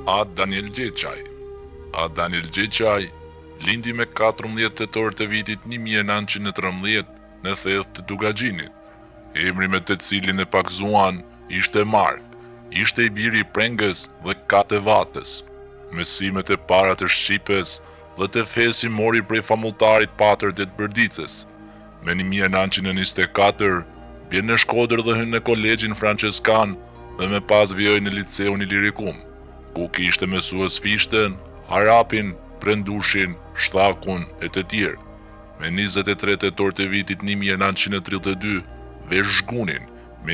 A. Daniel Gjeçaj. A. Daniel Gjeçaj lindi me 14 tetor të vitit 1913 në thellë të Dugaxhinit. Emri me të cilin e pakzuan ishte Mark, ishte i biri i Prengës dhe Katevatës. Mësimet e para të shqipes dhe të fesi mori prej famulltarit Patër Detbërdicës. Me 1924 bjen në Shkodër dhe hyn në kolegjin franceskan dhe me pas vjoj në liceun Ilirikum, ku kishte mësues fishten, harapin, prendushin, shtakun e të tjerë. Me 23 tetor të vitit 1932 vesh zhgunin, me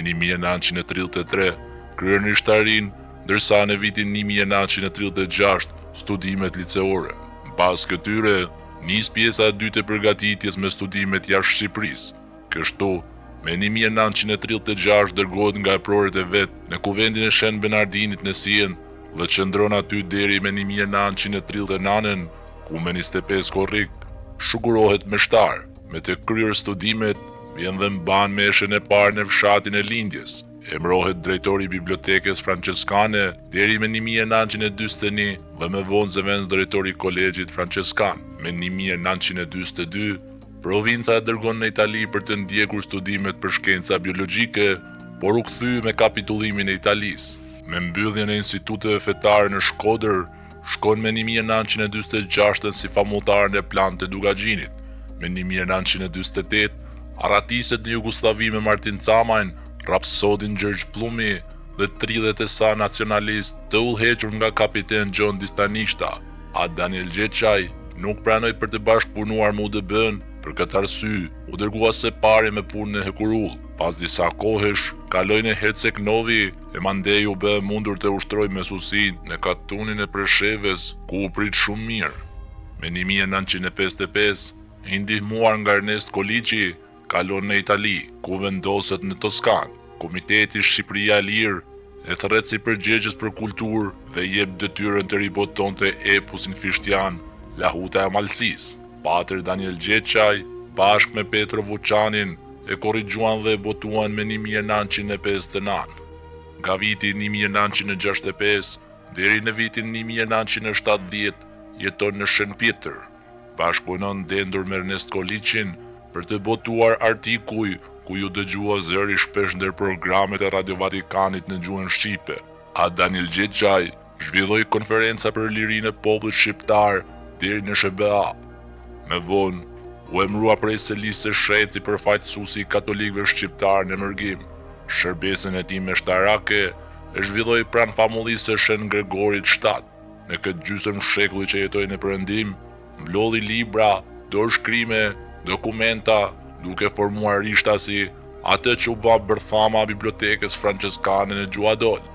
1933 kryer nishtarin, ndërsa në vitin 1936 studimet liceore. Pas këtyre, nis pjesa e dytë e përgatitjes me studimet jashtë Shqipërisë. Kështu, me 1936 dërgohet nga eproret e vet në kuvendin e Shen Bernardinit në Sijen dhe qëndron aty deri me 1939, ku me 25 korrik shugurohet me shtar. Me të kryer studimet, vjen dhe mban meshën e parë në fshatin e lindjes. Emrohet drejtori i bibliotekës franceskane deri me 1941 dhe më vonë zëvendës drejtori i kolegjit franceskan. Me 1942, provinca e dërgon në Itali për të ndjekur studimet për shkenca biologjike, por u kthy me kapitullimin e Italisë. Me mbylljen e instituteve fetare në Shkodër, shkon me 1946 si famulltar në plan të Dugaxhinit. Me 1948, aratiset në Jugosllavi me Martin Camajn, rapsodin Gjergj Plumi dhe 30 e sa nacionalist të udhëhequr nga kapiten Gjon Distanishta. A. Daniel Gjeçaj nuk pranoi për të bashkëpunuar me UDB-n, për këtë arsye u dërgua së pari me punën e Hekurull. Pas disa kohësh, kaloi në Herceg Novi e mandej u bë mundur të ushtrojë mësuesinë në katunin e Preshevës, ku u prit shumë mirë. Me 1955, i ndihmuar nga Ernest Koliçi, kalon në Itali, ku vendoset në Toskanë. Komiteti Shqipëria e Lirë e thret si përgjegjës për kulturë dhe jep detyrën të ribotonte epusin fishtian Lahuta e Malësisë. Patër Daniel Gjeçaj, bashkë me Petro Vuçanin, e korrigjuan dhe botuan me 1959. Nga viti 1965 deri në vitin 1970 jeton në Shënpjetër. Bashkëpunon dendur me Ernest Koliçin për të botuar artikuj ku ju dëgjua zëri shpesh ndër programet e Radio Vatikanit në gjuhën shqipe. A. Daniel Gjeçaj zhvilloi konferenca për lirinë e popullit shqiptar deri në SBA. Me vonë, u emrua prej së listë së shtetit si përfaqësuesi i katolikëve shqiptar në Mërgim. Shërbesën e tij meshtarake e zhvilloi pranë famullisë së Shën Gregorit VII. Në këtë gjysmë shekulli që jetoi në Perëndim, mblodhi libra, dorëshkrime, dokumenta, duke formuar rishtasi atë që u bë bërthama bibliotekës franceskane në Gjuadol.